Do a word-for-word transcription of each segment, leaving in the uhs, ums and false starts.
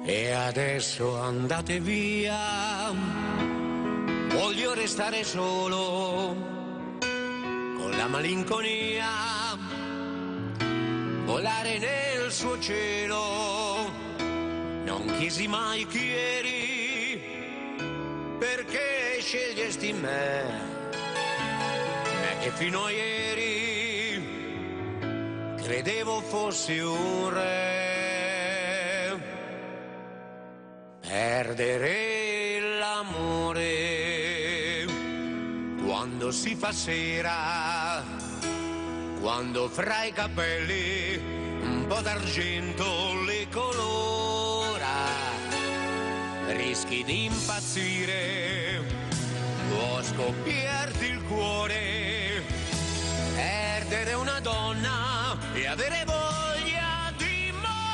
E adesso andate via, voglio restare solo con la malinconia, volare nel suo cielo. Non chiesi mai chi eri, perché scegliesti me, me che fino a ieri credevo fossi un re. Perdere l'amore quando si fa sera, quando fra i capelli un po' d'argento le colora, rischi di impazzire, può scoppiarti il cuore, perdere una donna e avere voglia di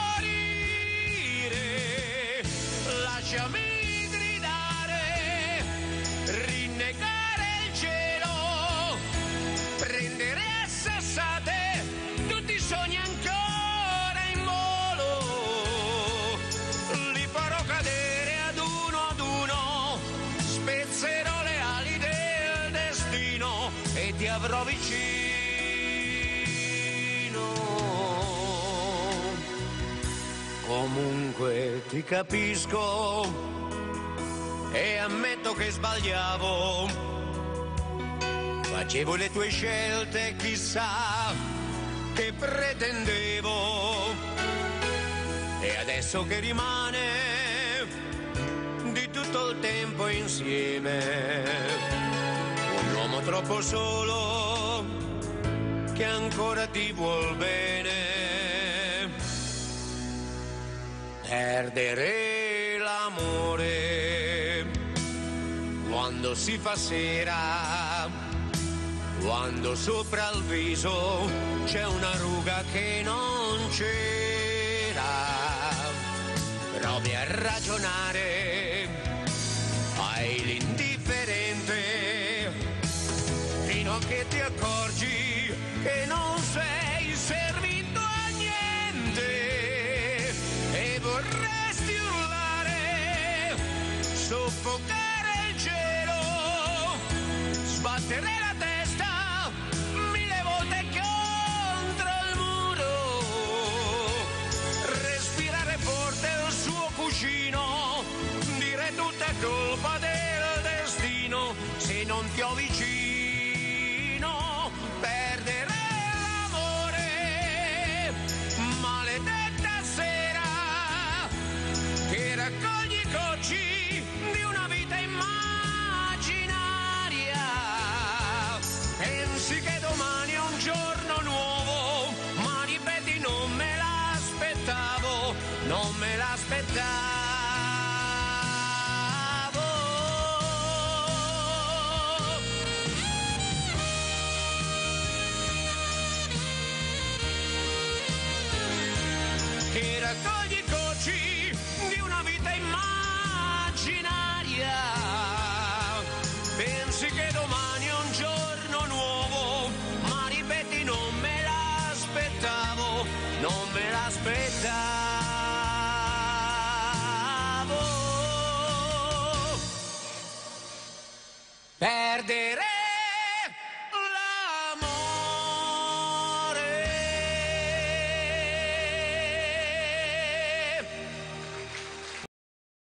morire. Lasciami gridare, rinnegare il cielo, prendere a sassate tutti i sogni ancora in volo. Li farò cadere ad uno ad uno, spezzerò le ali del destino e ti avrò vicino. Comunque ti capisco e ammetto che sbagliavo, facevo le tue scelte, chissà che pretendevo. E adesso che rimane di tutto il tempo insieme, un uomo troppo solo che ancora ti vuol bene. Perdere l'amore quando si fa sera, quando sopra il viso c'è una ruga che non c'era. Provi a ragionare, fai l'indifferente, fino a che ti accorgi che non sei servito a niente. E vorresti urlare, soffocare il cielo, sbattere la testa mille volte contro il muro, respirare forte il suo cuscino, dire tutta è colpa del destino se non ti ho vicino. Perdere l'amore, maledetta sera che raccogli i cocci di una vita immaginaria. Pensi che domani è un giorno nuovo, ma ripeti non me l'aspettavo, non me l'aspettavo. Che raccogli i cocci di una vita immaginaria.